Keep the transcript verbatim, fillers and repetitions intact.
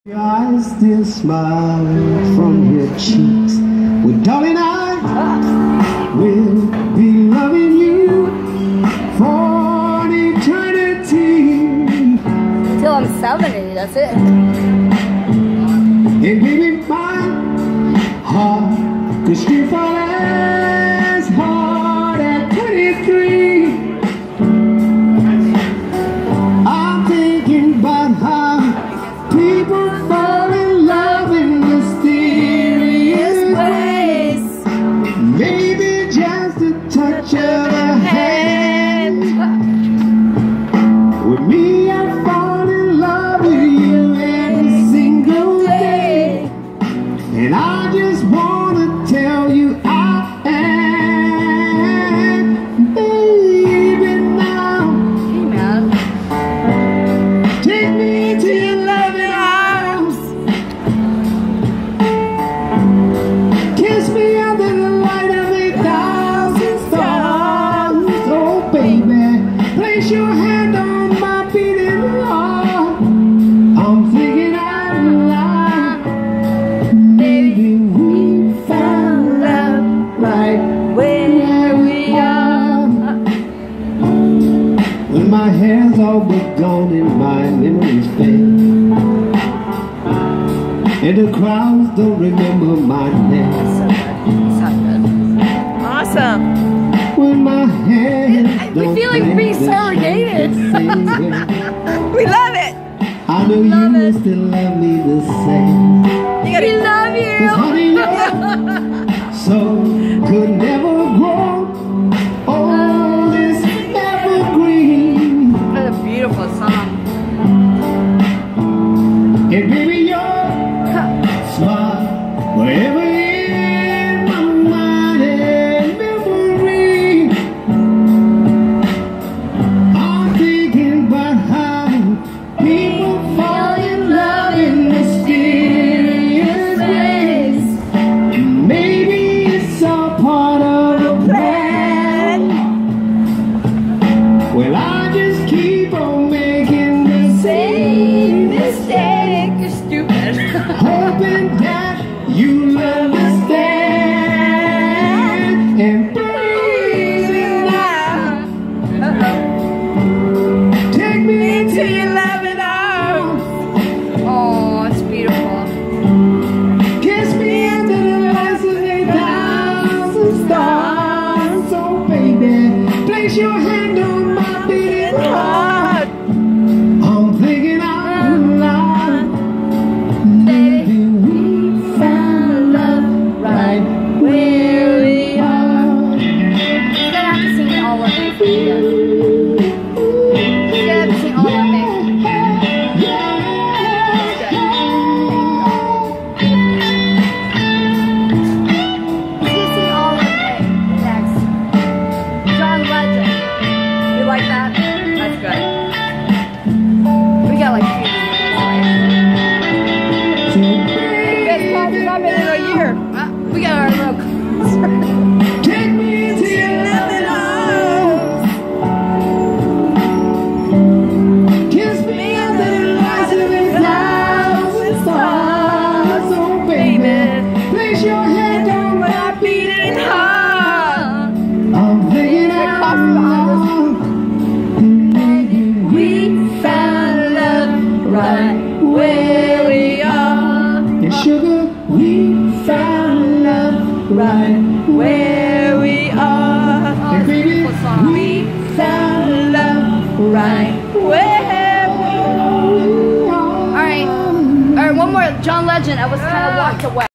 Your eyes still smile from your cheeks. Well, darling, I will be loving you for an eternity. Till I'm seventy, that's it. And baby, my heart could still fall as hard at twenty-three. I'm thinking about how people fall in love in mysterious ways. Maybe just a touch of a hand. With me, I fall in love with you every single day. And I just wanna tell you I am, baby, now. Hey, man. Take me to your loving arms. Kiss me under the light of a thousand stars. Oh, baby, place your hand on my beating heart. I'm thinking out loud. Maybe we found love right where we are. When my hair's all but gone and my memories fade, and the crowds don't remember my name. Awesome. When my hair We feel like being segregated. We love it. I know Love you it. still love me the same. We love you. 'Cause honey, love so could never grow. Oh, this evergreen. What a beautiful song. And baby, your smile forever in my mind and memory. I'm thinking about how people fall in love in mysterious ways. Maybe it's all part of a plan. Well, I just keep on making the same mistake, You're stupid. hoping that you'll understand and breathing out. Take me into your loving arms. Oh, it's beautiful. Kiss me under the lights of a thousand stars. Oh, baby, place your hand on my beating heart. I'm thinking out loud. Maybe we found love right where we are. You're gonna have to sing it all of me for you. You're gonna have to sing all of me. He's gonna sing all of me next. John Legend. You like that? That's good. We got like two minutes, right? You guys called me up in a year. Uh, we got our little concert. Take me to your loving arms. Kiss me under the lights of a thousand stars. Oh, baby, place your hand on my beating heart. I'm thinking out loud. Maybe we found love right where we are. And sugar, we found love right where we are. And baby, we found love right where we are. Alright. Alright, one more. John Legend. I was kind of walked away.